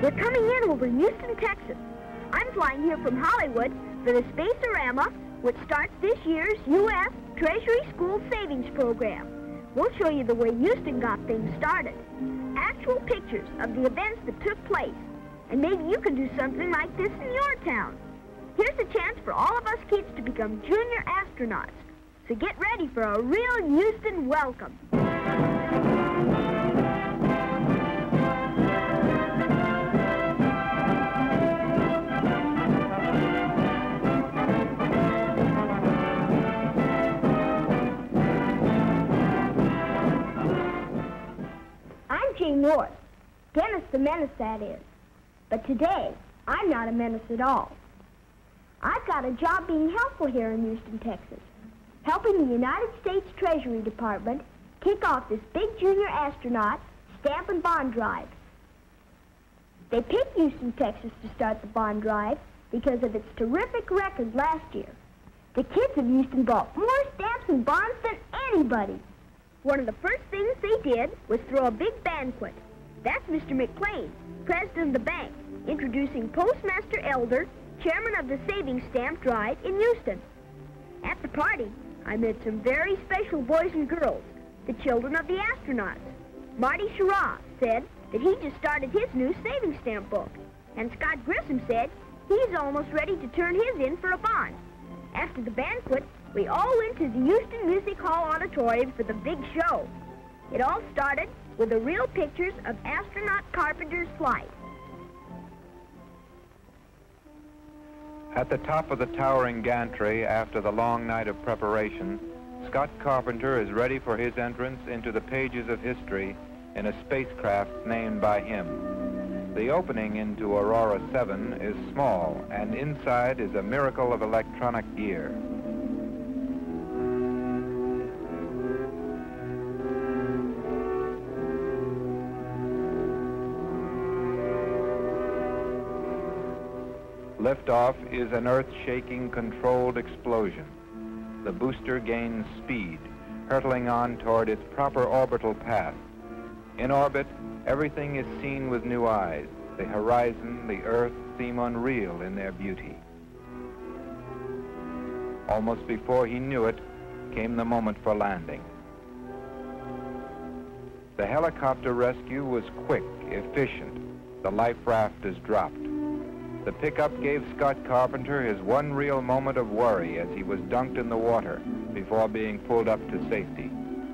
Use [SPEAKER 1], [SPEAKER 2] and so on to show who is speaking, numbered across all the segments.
[SPEAKER 1] We're coming in over Houston, Texas. I'm flying here from Hollywood for the Space-orama, which starts this year's U.S. Treasury School Savings Program. We'll show you the way Houston got things started, actual pictures of the events that took place, and maybe you can do something like this in your town. Here's a chance for all of us kids to become junior astronauts. So get ready for a real Houston welcome. I'm Jane North, Dennis the Menace, that is. But today, I'm not a menace at all. I've got a job being helpful here in Houston, Texas, helping the United States Treasury Department kick off this big junior astronaut stamp and bond drive. They picked Houston, Texas to start the bond drive because of its terrific record last year. The kids of Houston bought more stamps and bonds than anybody. One of the first things they did was throw a big banquet. That's Mr. McLean, president of the bank, introducing Postmaster Elder, chairman of the Savings Stamp Drive in Houston. At the party, I met some very special boys and girls, the children of the astronauts. Marty Schirra said that he just started his new savings stamp book, and Scott Grissom said he's almost ready to turn his in for a bond. After the banquet, we all went to the Houston Music Hall auditorium for the big show. It all started with the real pictures of astronaut Carpenter's flight.
[SPEAKER 2] At the top of the towering gantry, after the long night of preparation, Scott Carpenter is ready for his entrance into the pages of history in a spacecraft named by him. The opening into Aurora 7 is small, and inside is a miracle of electronic gear. Liftoff is an earth-shaking, controlled explosion. The booster gains speed, hurtling on toward its proper orbital path. In orbit, everything is seen with new eyes. The horizon, the Earth seem unreal in their beauty. Almost before he knew it, came the moment for landing. The helicopter rescue was quick, efficient. The life raft is dropped. The pickup gave Scott Carpenter his one real moment of worry as he was dunked in the water before being pulled up to safety.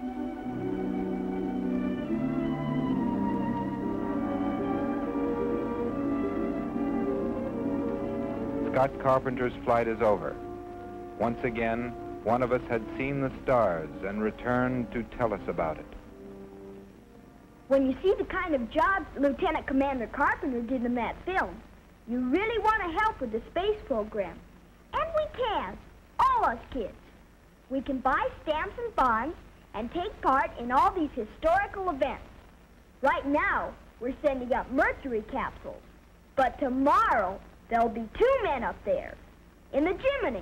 [SPEAKER 2] Scott Carpenter's flight is over. Once again, one of us had seen the stars and returned to tell us about it.
[SPEAKER 1] When you see the kind of jobs Lieutenant Commander Carpenter did in that film, you really want to help with the space program. And we can, all us kids. We can buy stamps and bonds and take part in all these historical events. Right now, we're sending up Mercury capsules. But tomorrow, there'll be 2 men up there, in the Gemini.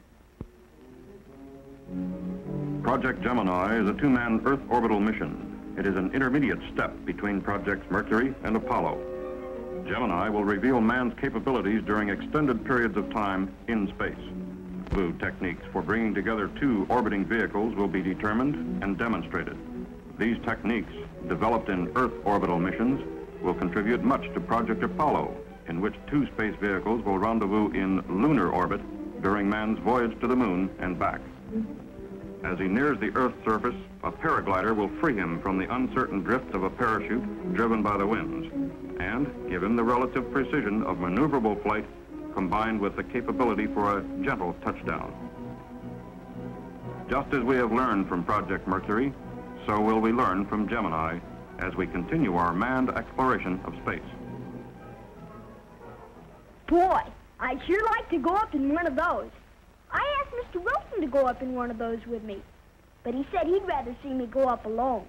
[SPEAKER 3] Project Gemini is a 2-man Earth orbital mission. It is an intermediate step between Projects Mercury and Apollo. Gemini will reveal man's capabilities during extended periods of time in space. New techniques for bringing together 2 orbiting vehicles will be determined and demonstrated. These techniques, developed in Earth orbital missions, will contribute much to Project Apollo, in which 2 space vehicles will rendezvous in lunar orbit during man's voyage to the moon and back. As he nears the Earth's surface, a paraglider will free him from the uncertain drift of a parachute driven by the winds, and give him the relative precision of maneuverable flight combined with the capability for a gentle touchdown. Just as we have learned from Project Mercury, so will we learn from Gemini as we continue our manned exploration of space.
[SPEAKER 1] Boy, I'd sure like to go up in one of those. I asked Mr. Wilson to go up in one of those with me, but he said he'd rather see me go up alone.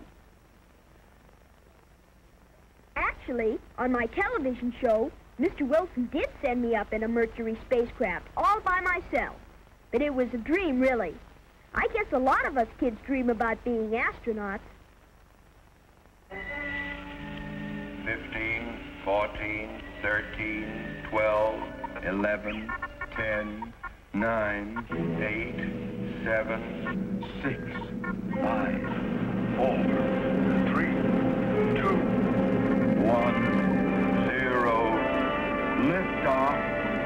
[SPEAKER 1] Actually, on my television show, Mr. Wilson did send me up in a Mercury spacecraft all by myself. But it was a dream, really. I guess a lot of us kids dream about being astronauts.
[SPEAKER 4] 15, 14, 13, 12, 11, 10, 9, 8, 7, 6, 5, 4, 3, 2, 1, 0. Liftoff.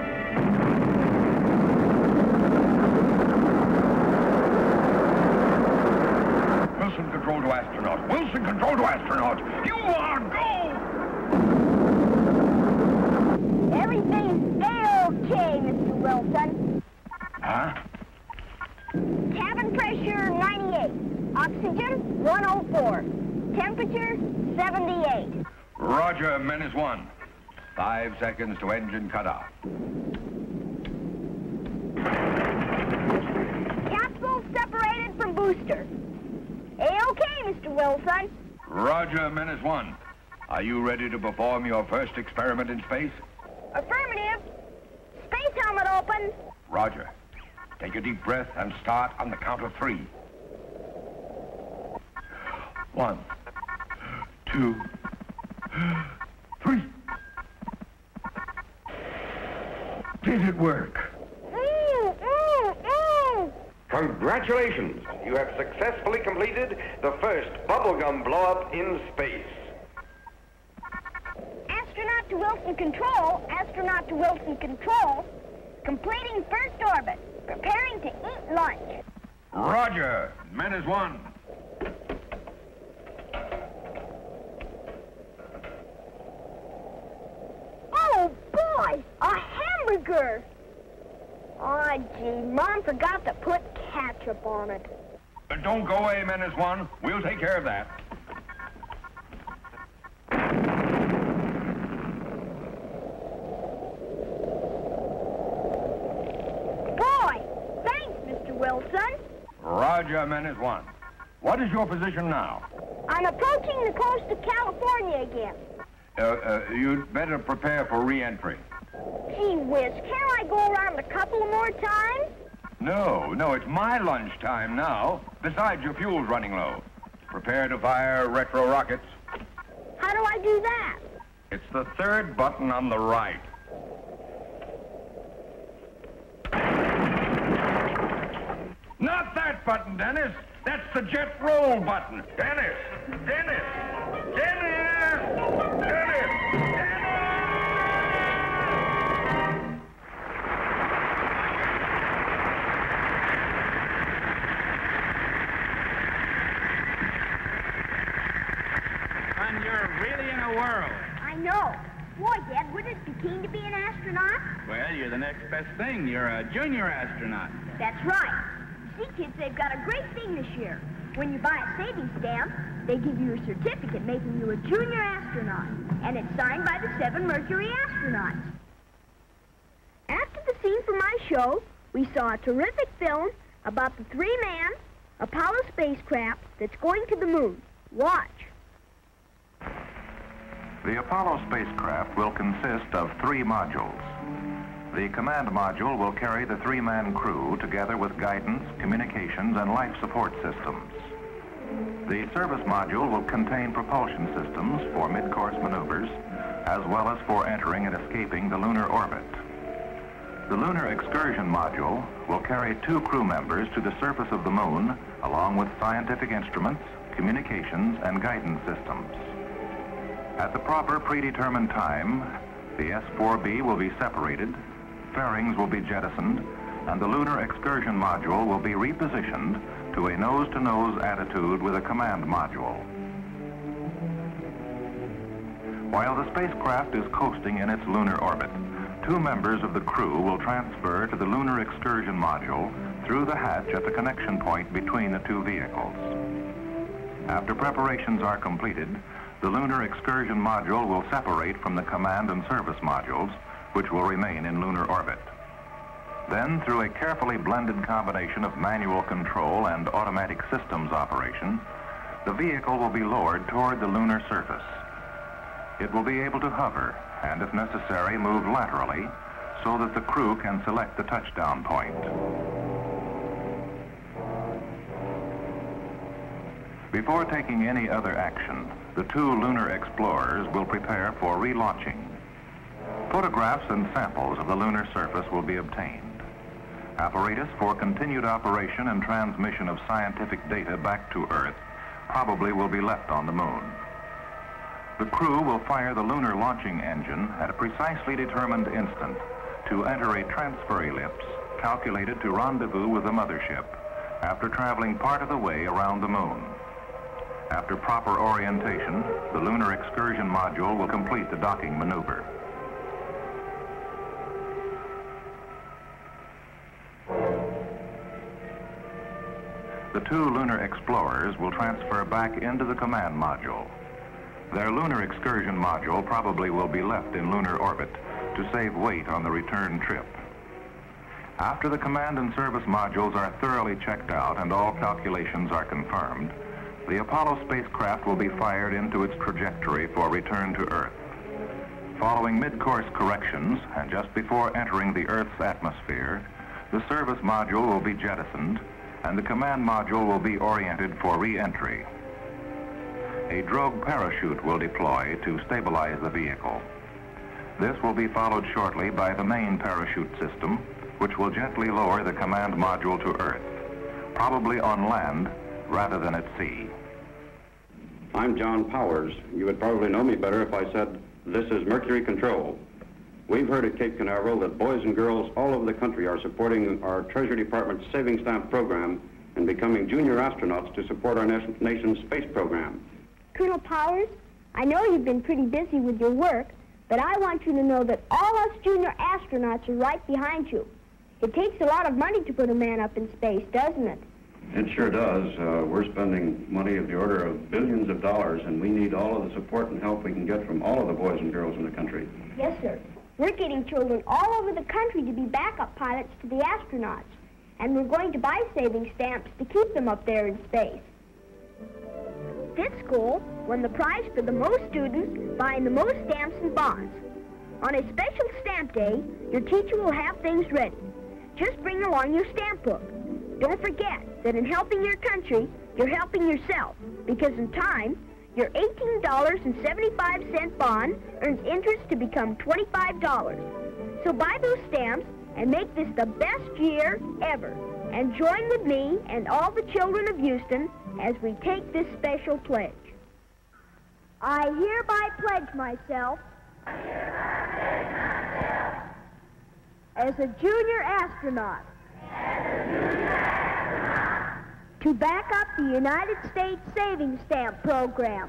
[SPEAKER 4] Wilson, control to astronaut. Wilson, control to astronaut. You are go!
[SPEAKER 1] Everything's A-OK, Mr. Wilson.
[SPEAKER 4] Huh?
[SPEAKER 1] Cabin pressure 98. Oxygen 104. Temperature 78.
[SPEAKER 4] Roger, Menace 1. 5 seconds to engine cutoff.
[SPEAKER 1] Capsule separated from booster. A-OK, Mr. Wilson.
[SPEAKER 4] Roger, Menace 1. Are you ready to perform your first experiment in space?
[SPEAKER 1] Affirmative. Space helmet open.
[SPEAKER 4] Roger. Take a deep breath and start on the count of 3. 1, 2, 3. Did it work?
[SPEAKER 5] Congratulations! You have successfully completed the first bubblegum blow-up in space.
[SPEAKER 1] Astronaut to Wilson Control. Astronaut to Wilson Control. Completing first orbit. Preparing to eat lunch.
[SPEAKER 4] Roger, Menace 1.
[SPEAKER 1] Oh, boy! A hamburger! Oh, gee, Mom forgot to put ketchup on it.
[SPEAKER 4] Don't go away, Menace 1. We'll take care of that.
[SPEAKER 1] Boy! Thanks, Mr. Wilson.
[SPEAKER 4] Roger, Menace 1. What is your position now?
[SPEAKER 1] I'm approaching the coast of California again.
[SPEAKER 4] You'd better prepare for re-entry.
[SPEAKER 1] Gee whiz, can't I go around a couple more times?
[SPEAKER 4] No, it's my lunchtime now. Besides, your fuel's running low. Prepare to fire retro rockets.
[SPEAKER 1] How do I do that?
[SPEAKER 4] It's the third button on the right. Not that button, Dennis. That's the jet roll button. Dennis! Dennis! Dennis! Dennis!
[SPEAKER 6] You're really in a whirl.
[SPEAKER 1] I know. Boy, Dad, wouldn't it be keen to be an astronaut?
[SPEAKER 6] Well, you're the next best thing. You're a junior astronaut.
[SPEAKER 1] That's right. See, kids, they've got a great thing this year. When you buy a savings stamp, they give you a certificate making you a junior astronaut. And it's signed by the 7 Mercury astronauts. After the scene from my show, we saw a terrific film about the 3-man Apollo spacecraft that's going to the moon. Watch.
[SPEAKER 2] The Apollo spacecraft will consist of 3 modules. The command module will carry the 3-man crew together with guidance, communications, and life support systems. The service module will contain propulsion systems for mid-course maneuvers, as well as for entering and escaping the lunar orbit. The lunar excursion module will carry 2 crew members to the surface of the moon, along with scientific instruments, communications, and guidance systems. At the proper predetermined time, the S-4B will be separated, fairings will be jettisoned, and the lunar excursion module will be repositioned to a nose-to-nose attitude with a command module. While the spacecraft is coasting in its lunar orbit, 2 members of the crew will transfer to the lunar excursion module through the hatch at the connection point between the 2 vehicles. After preparations are completed, the lunar excursion module will separate from the command and service modules, which will remain in lunar orbit. Then, through a carefully blended combination of manual control and automatic systems operation, the vehicle will be lowered toward the lunar surface. It will be able to hover and, if necessary, move laterally so that the crew can select the touchdown point. Before taking any other action,
[SPEAKER 3] The 2 lunar explorers will prepare for relaunching. Photographs and samples of the lunar surface will be obtained. Apparatus for continued operation and transmission of scientific data back to Earth probably will be left on the moon. The crew will fire the lunar launching engine at a precisely determined instant to enter a transfer ellipse calculated to rendezvous with the mothership after traveling part of the way around the moon. After proper orientation, the lunar excursion module will complete the docking maneuver. The 2 lunar explorers will transfer back into the command module. Their lunar excursion module probably will be left in lunar orbit to save weight on the return trip. After the command and service modules are thoroughly checked out and all calculations are confirmed, the Apollo spacecraft will be fired into its trajectory for return to Earth. Following mid-course corrections and just before entering the Earth's atmosphere, the service module will be jettisoned and the command module will be oriented for re-entry. A drogue parachute will deploy to stabilize the vehicle. This will be followed shortly by the main parachute system, which will gently lower the command module to Earth, probably on land rather than at sea.
[SPEAKER 7] I'm John Powers. You would probably know me better if I said, this is Mercury Control. We've heard at Cape Canaveral that boys and girls all over the country are supporting our Treasury Department's Saving Stamp program and becoming junior astronauts to support our nation's space program.
[SPEAKER 1] Colonel Powers, I know you've been pretty busy with your work, but I want you to know that all us junior astronauts are right behind you. It takes a lot of money to put a man up in space, doesn't it?
[SPEAKER 7] It sure does. We're spending money of the order of billions of dollars, and we need all of the support and help we can get from all of the boys and girls in the country.
[SPEAKER 1] Yes, sir. We're getting children all over the country to be backup pilots to the astronauts, and we're going to buy saving stamps to keep them up there in space. This school won the prize for the most students buying the most stamps and bonds. On a special stamp day, your teacher will have things ready. Just bring along your stamp book. Don't forget that in helping your country, you're helping yourself, because in time, your $18.75 bond earns interest to become $25. So buy those stamps and make this the best year ever. And join with me and all the children of Houston as we take this special pledge. I hereby pledge myself as a junior astronaut to back up the United States Savings Stamp Program.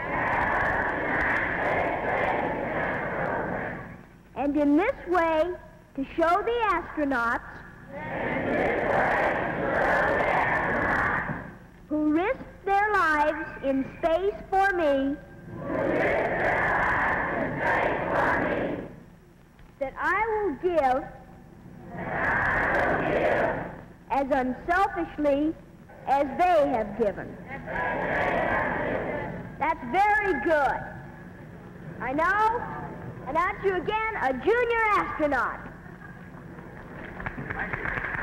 [SPEAKER 1] And in this way, to show the astronauts who risked their lives in space for me that I will give as unselfishly as they have given. That's very good. I now announce you again a junior astronaut.
[SPEAKER 6] Thank you.